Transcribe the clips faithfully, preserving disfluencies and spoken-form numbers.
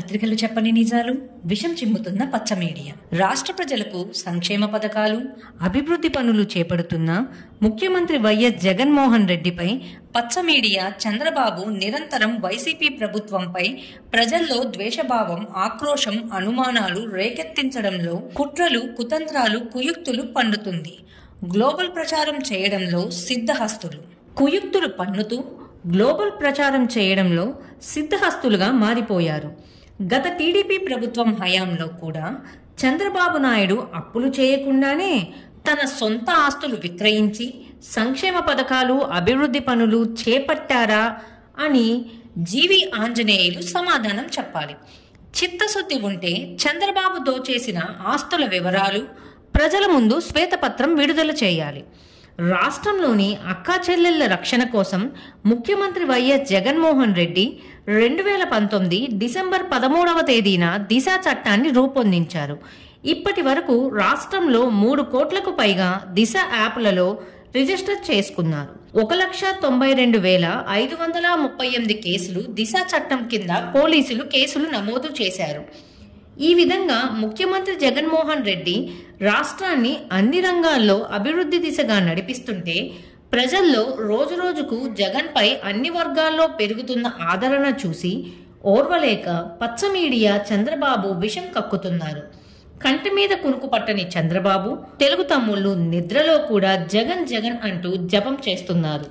పత్రికలు చెప్పని నిజాలు, విషం చిమ్ముతున్న పచ్చ మీడియా. రాష్ట్ర ప్రజలకు సంక్షేమ పథకాలు, అభివృద్ధి పనులు చేపడుతున్న ముఖ్యమంత్రి వైఎస్ జగన్మోహన్ రెడ్డిపై పచ్చ మీడియా చంద్రబాబు నిరంతరం వైసీపీ ప్రభుత్వంపై ప్రజల్లో ద్వేషభావం, ఆక్రోశం, అనుమానాలు రేకెత్తించడంలో కుట్రలు, కుతంత్రాలు, కుయుక్తులు పన్నుతుంది. గ్లోబల్ ప్రచారం చేయడంలో సిద్ధహస్తులు. కుయుక్తులు పన్నుతూ గ్లోబల్ ప్రచారం చేయడంలో సిద్ధహస్తులుగా మారిపోయారు. గత టీడీపీ ప్రభుత్వం హయాంలో కూడా చంద్రబాబు నాయుడు అప్పులు చేయకుండానే తన సొంత ఆస్తులు విక్రయించి సంక్షేమ పథకాలు, అభివృద్ధి పనులు చేపట్టారా అని జీవి ఆంజనేయులు సమాధానం చెప్పాలి. చిత్తశుద్ధి ఉంటే చంద్రబాబు దోచేసిన ఆస్తుల వివరాలు ప్రజల ముందు శ్వేతపత్రం విడుదల చేయాలి. రాష్ట్రంలోని అక్కా చెల్లెళ్ల రక్షణ కోసం ముఖ్యమంత్రి వైఎస్ జగన్మోహన్ రెడ్డి రెండు వేల పంతొమ్మిది డిసెంబర్ పదమూడవ తేదీన దిశ చట్టాన్ని రూపొందించారు. ఇప్పటి వరకు రాష్ట్రంలో మూడు కోట్లకు పైగా దిశ యాప్లలో రిజిస్టర్ చేసుకున్నారు. ఒక లక్ష తొంభై రెండు వేల ఐదు వందల ముప్పై ఎనిమిది కేసులు దిశ చట్టం కింద పోలీసులు కేసులు నమోదు చేశారు. ఈ విధంగా ముఖ్యమంత్రి జగన్మోహన్ రెడ్డి రాష్ట్రాన్ని అన్ని రంగాల్లో అభివృద్ధి దిశగా నడిపిస్తుంటే ప్రజల్లో రోజురోజుకు జగన్పై అన్ని వర్గాల్లో పెరుగుతున్న ఆదరణ చూసి ఓర్వలేక పచ్చ మీడియా చంద్రబాబు విషం కక్కుతున్నారు. కంటి మీద కునుకు పట్టని చంద్రబాబు తెలుగు తమ్ముళ్ళు నిద్రలో కూడా జగన్ జగన్ అంటూ జపం చేస్తున్నారు.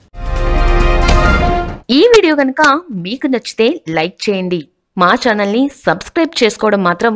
ఈ వీడియో కనుక మీకు నచ్చితే లైక్ చేయండి. మా ఛానల్ని సబ్స్క్రైబ్ చేసుకోవడం మాత్రం